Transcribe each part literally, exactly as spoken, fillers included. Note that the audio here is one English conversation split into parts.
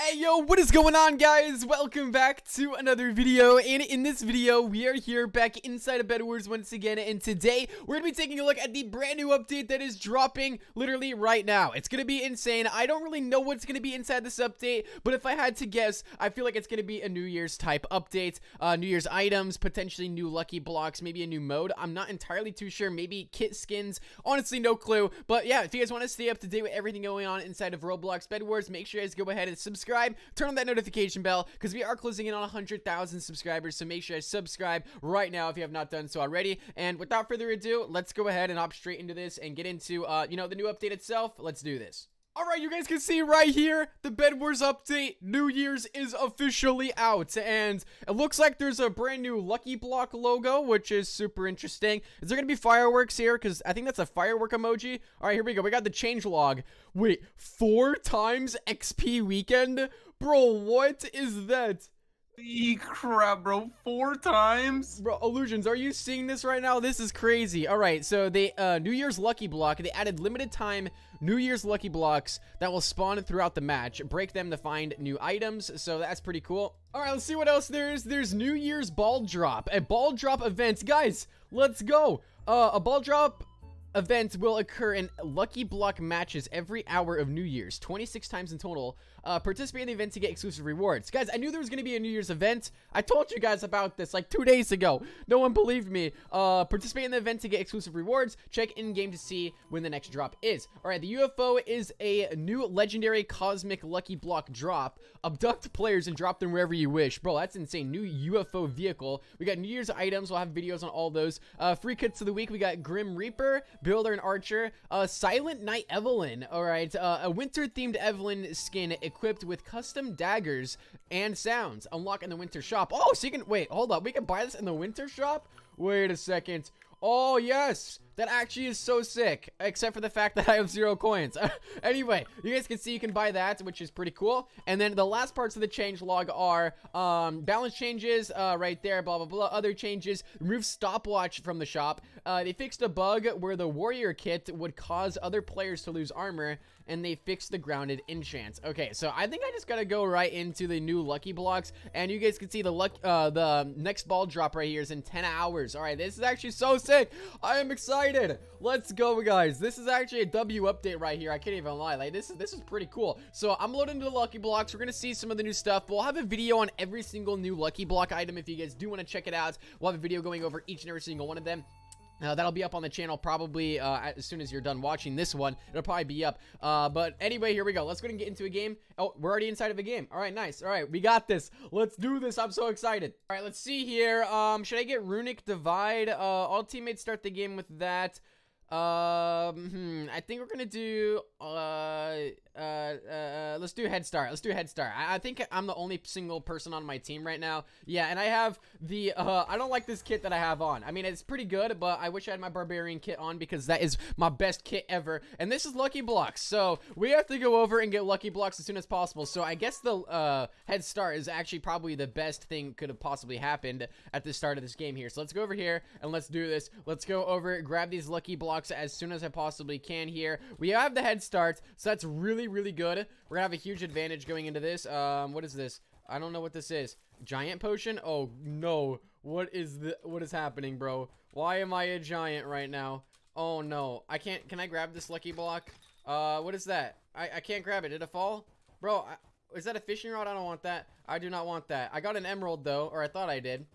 Hey yo, what is going on, guys? Welcome back to another video, and in this video we are here back inside of Bed Wars once again, and today we're gonna be taking a look at the brand new update that is dropping literally right now. It's gonna be insane. I don't really know what's gonna be inside this update, but if I had to guess, I feel like it's gonna be a New Year's type update, uh, New Year's items, potentially new lucky blocks, maybe a new mode. I'm not entirely too sure, maybe kit skins, honestly no clue, but yeah, if you guys want to stay up to date with everything going on inside of Roblox Bed Wars, make sure you guys go ahead and subscribe. Subscribe, turn on that notification bell because we are closing in on one hundred thousand subscribers, so make sure you subscribe right now if you have not done so already. And without further ado, let's go ahead and hop straight into this and get into uh you know the new update itself. Let's do this. Alright, you guys can see right here, the Bed Wars update, New Year's is officially out, and it looks like there's a brand new Lucky Block logo, which is super interesting. Is there gonna be fireworks here? Because I think that's a firework emoji. Alright, here we go, we got the change log. Wait, four times X P weekend? Bro, what is that? Holy crap, bro. Four times? Bro, Illusions, are you seeing this right now? This is crazy. Alright, so they, uh, New Year's Lucky Block, they added limited time New Year's Lucky Blocks that will spawn throughout the match. Break them to find new items, so that's pretty cool. Alright, let's see what else there is. There's New Year's Ball Drop, a ball drop event. Guys, let's go. Uh, a ball drop event will occur in Lucky Block matches every hour of New Year's, twenty-six times in total. Uh, participate in the event to get exclusive rewards. Guys, I knew there was going to be a New Year's event. I told you guys about this like two days ago. No one believed me. Uh, participate in the event to get exclusive rewards. Check in-game to see when the next drop is. Alright, the U F O is a new legendary cosmic Lucky Block drop. Abduct players and drop them wherever you wish. Bro, that's insane. New U F O vehicle. We got New Year's items. We'll have videos on all those. Uh, free kits of the week. We got Grim Reaper, Builder, and Archer. Uh, Silent Night Evelyn. Alright, uh, a winter-themed Evelyn skin equipped with custom daggers and sounds. Unlock in the winter shop. Oh, so you can, wait, hold up. We can buy this in the winter shop? Wait a second. Oh, yes. That actually is so sick, except for the fact that I have zero coins. Anyway, you guys can see you can buy that, which is pretty cool. And then the last parts of the change log are um, balance changes uh, right there, blah, blah, blah. Other changes. Remove stopwatch from the shop. Uh, they fixed a bug where the warrior kit would cause other players to lose armor, and they fixed the grounded enchants. Okay, so I think I just gotta go right into the new Lucky Blocks, and you guys can see the luck, uh, the next ball drop right here is in ten hours. All right, this is actually so sick. I am excited. Let's go, guys. This is actually a W update right here. I can't even lie. Like, this is this is pretty cool. So I'm loading into the Lucky Blocks. We're gonna see some of the new stuff. We'll have a video on every single new Lucky Block item if you guys do want to check it out. We'll have a video going over each and every single one of them. Uh, that'll be up on the channel probably uh, as soon as you're done watching this one. It'll probably be up. Uh, but anyway, here we go. Let's go and get into a game. Oh, we're already inside of a game. All right, nice. All right, we got this. Let's do this. I'm so excited. All right, let's see here. Um, should I get Runic Divide? Uh, all teammates start the game with that. Um, hmm, I think we're gonna do, uh, uh, uh, let's do Head Start. Let's do Head Start. I, I think I'm the only single person on my team right now. Yeah, and I have the, uh, I don't like this kit that I have on. I mean, it's pretty good, but I wish I had my Barbarian kit on because that is my best kit ever. And this is Lucky Blocks, so we have to go over and get Lucky Blocks as soon as possible. So I guess the, uh, Head Start is actually probably the best thing could have possibly happened at the start of this game here. So let's go over here and let's do this. Let's go over, grab these Lucky Blocks as soon as I possibly can here. We have the Head Start, so that's really, really good. We're gonna have a huge advantage going into this. Um, what is this? I don't know what this is. Giant potion? Oh, no. What is the, what is happening, bro? Why am I a giant right now? Oh, no. I can't, can I grab this Lucky Block? Uh, what is that? I, I can't grab it. Did it fall? Bro, I, is that a fishing rod? I don't want that. I do not want that. I got an emerald, though, or I thought I did.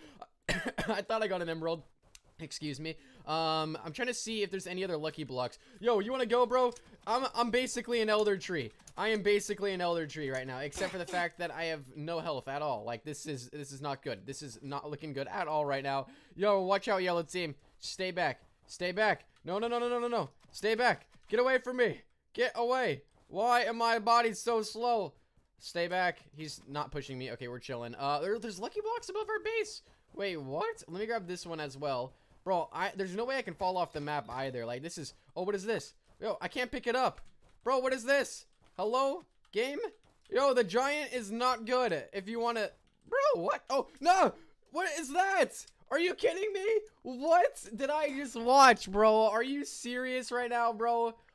I thought I got an emerald. Excuse me. Um, I'm trying to see if there's any other Lucky Blocks. Yo, you want to go, bro? I'm, I'm basically an Elder Tree. I am basically an Elder Tree right now, except for the fact that I have no health at all. Like, this is, this is not good. This is not looking good at all right now. Yo, watch out, Yellow Team. Stay back. Stay back. No, no, no, no, no, no, no. Stay back. Get away from me. Get away. Why am my body so slow? Stay back. He's not pushing me. Okay, we're chilling. Uh, there, there's Lucky Blocks above our base. Wait, what? Let me grab this one as well. Bro, I, there's no way I can fall off the map either. Like, this is... Oh, what is this? Yo, I can't pick it up. Bro, what is this? Hello? Game? Yo, the giant is not good. If you want to... Bro, what? Oh, no! What is that? Are you kidding me? What did I just watch, bro? Are you serious right now, bro?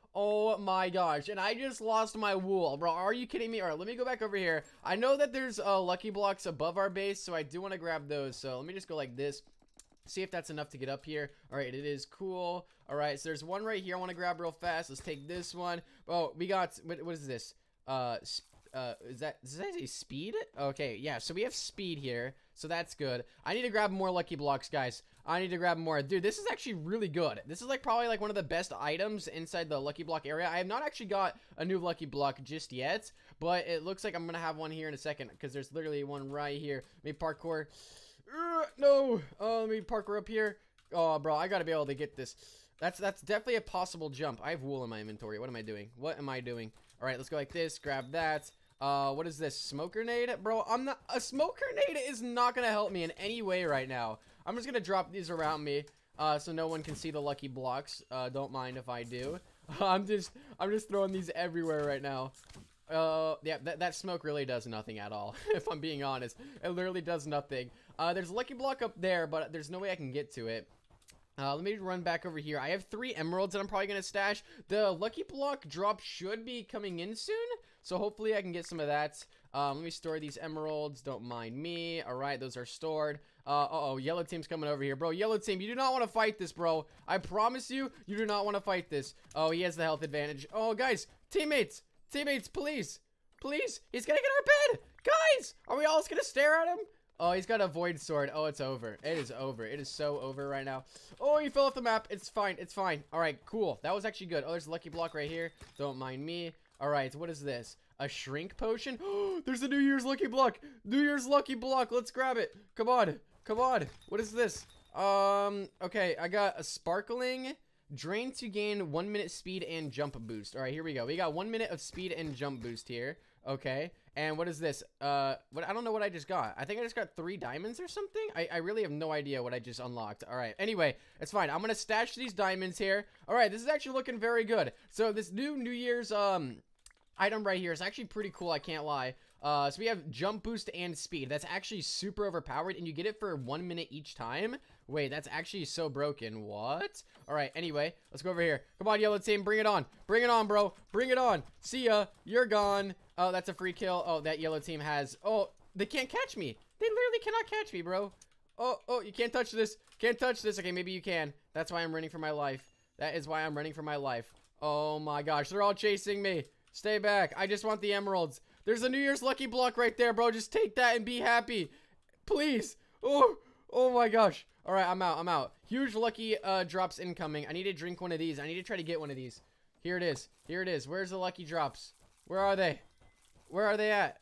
Oh my gosh, and I just lost my wool, bro. Are you kidding me? All right, let me go back over here. I know that there's uh, lucky blocks above our base, so I do want to grab those. So let me just go like this. See if that's enough to get up here. All right, it is cool. All right, so there's one right here I want to grab real fast. Let's take this one. Oh, we got, what, what is this? Uh, uh, is that, does that say speed? Okay, yeah, so we have speed here, so that's good. I need to grab more lucky blocks, guys. I need to grab more. Dude, this is actually really good. This is like probably like one of the best items inside the lucky block area. I have not actually got a new lucky block just yet, but it looks like I'm gonna have one here in a second because there's literally one right here. Let me parkour. Uh, no. Oh, let me parkour up here. Oh, bro, I gotta be able to get this. That's that's definitely a possible jump. I have wool in my inventory. What am I doing? What am I doing? All right, let's go like this. Grab that. Uh, what is this? Smoke grenade? Bro, I'm not- a smoke grenade is not gonna help me in any way right now. I'm just gonna drop these around me, uh, so no one can see the lucky blocks. Uh, don't mind if I do. I'm just- I'm just throwing these everywhere right now. Uh, yeah, that, that smoke really does nothing at all, if I'm being honest. It literally does nothing. Uh, there's a lucky block up there, but there's no way I can get to it. Uh, let me run back over here. I have three emeralds that I'm probably going to stash. The lucky block drop should be coming in soon, so hopefully I can get some of that. Um, let me store these emeralds. Don't mind me. All right, those are stored. Uh, uh-oh, yellow team's coming over here. Bro, yellow team, you do not want to fight this, bro. I promise you, you do not want to fight this. Oh, he has the health advantage. Oh, guys, teammates, teammates, please, please. He's going to get our bed. Guys, are we all just going to stare at him? Oh, he's got a void sword. Oh, it's over. It is over. It is so over right now. Oh, he fell off the map. It's fine. It's fine. All right, cool. That was actually good. Oh, there's a lucky block right here. Don't mind me. All right, what is this? A shrink potion? Oh, there's a New Year's lucky block. New Year's lucky block. Let's grab it. Come on. Come on. What is this? Um, okay, I got a sparkling drain to gain one minute speed and jump boost. All right, here we go. We got one minute of speed and jump boost here. Okay. And what is this? Uh, what? I don't know what I just got. I think I just got three diamonds or something. I, I really have no idea what I just unlocked. All right. Anyway, it's fine. I'm going to stash these diamonds here. All right. This is actually looking very good. So this new New Year's um item right here is actually pretty cool. I can't lie. Uh, so we have jump boost and speed. That's actually super overpowered, and you get it for one minute each time. Wait, that's actually so broken. What? All right, anyway, let's go over here. Come on, yellow team, bring it on. Bring it on, bro. Bring it on. See ya. You're gone. Oh, that's a free kill. Oh, that yellow team has... Oh, they can't catch me. They literally cannot catch me, bro. Oh, oh, you can't touch this. Can't touch this. Okay, maybe you can. That's why I'm running for my life. That is why I'm running for my life. Oh, my gosh. They're all chasing me. Stay back. I just want the emeralds. There's a New Year's lucky block right there, bro. Just take that and be happy. Please. Oh, oh, my gosh. All right, I'm out. I'm out. Huge lucky uh, drops incoming. I need to drink one of these. I need to try to get one of these. Here it is. Here it is. Where's the lucky drops? Where are they? Where are they at?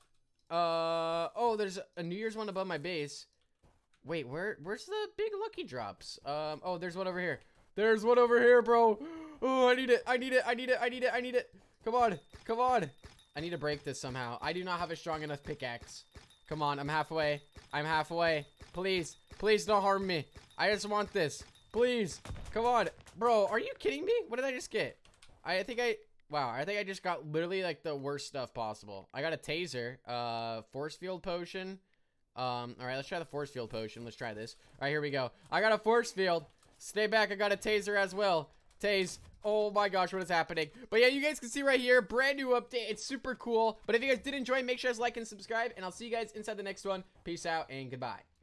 Uh, oh, there's a New Year's one above my base. Wait, where, where's the big lucky drops? Um, oh, there's one over here. There's one over here, bro. Oh, I need it. I need it. I need it. I need it. I need it. Come on. Come on. I need to break this somehow. I do not have a strong enough pickaxe. Come on. I'm halfway. I'm halfway. Please. Please don't harm me. I just want this. Please. Come on. Bro, are you kidding me? What did I just get? I think I... Wow, I think I just got literally like the worst stuff possible. I got a taser, uh, force field potion. Um, all right, let's try the force field potion. Let's try this. All right, here we go. I got a force field. Stay back. I got a taser as well. Tase. Oh my gosh, what is happening? But yeah, you guys can see right here, brand new update. It's super cool. But if you guys did enjoy, make sure to like and subscribe, and I'll see you guys inside the next one. Peace out and goodbye.